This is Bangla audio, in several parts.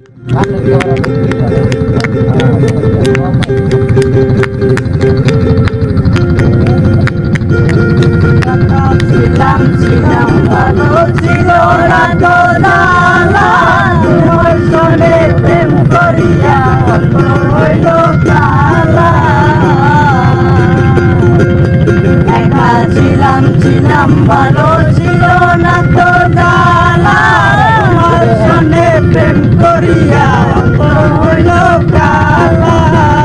ছিলাম ভালো ছিল না তো লালা তোমার সঙ্গে প্রেম করিয়া অল্প হইল কালা একা ছিলাম ভালো ছিল না তো লালা তোমার সঙ্গে প্রেম করিয়া অল্প হইল কালা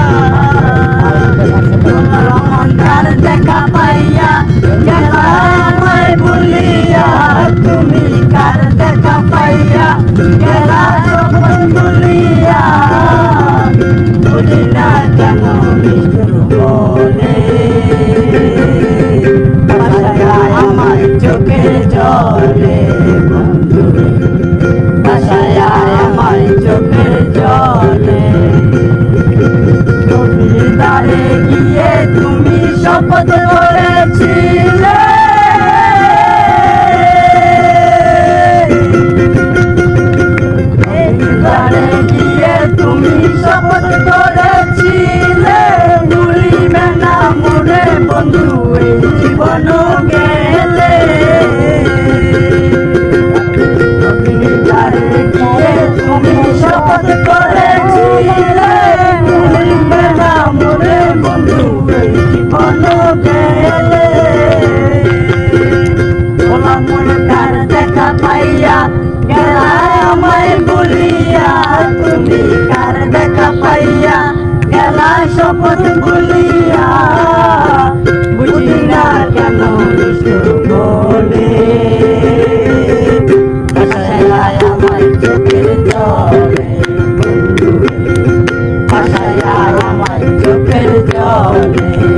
তোমার মনটার দেখা পাইয়া গেলা ভুলিয়া তুমি কার দেখা পাইয়া গেলা সপন ভুলিয়া বুঝি না কেন বিষ্ণুর বলে ভাষায় আমার চোখের জলে বন্ধুরে ভাষায় আমার চোখের জলে তুমি দ্বারে গিয়ে তুমি শপথ করেছিলে তুমি শপথ করেছিলে ভুলিবে না মনে বন্ধু এই জীবন গেলে তুমি শপথ করেছিলে ভুলিবে না মনে বন্ধু এই জীবন গেলে তোমার মনে তার দেখা পাইয়া গেলা আমায় বলিয়া তুমি কার দেখা পাইয়া গেলা শপথ বলিয়া বুঝি না কেন বিষ্ণু বলে ভাষায় আমার চোখের জলে ভাষায় আমার চোখের জলে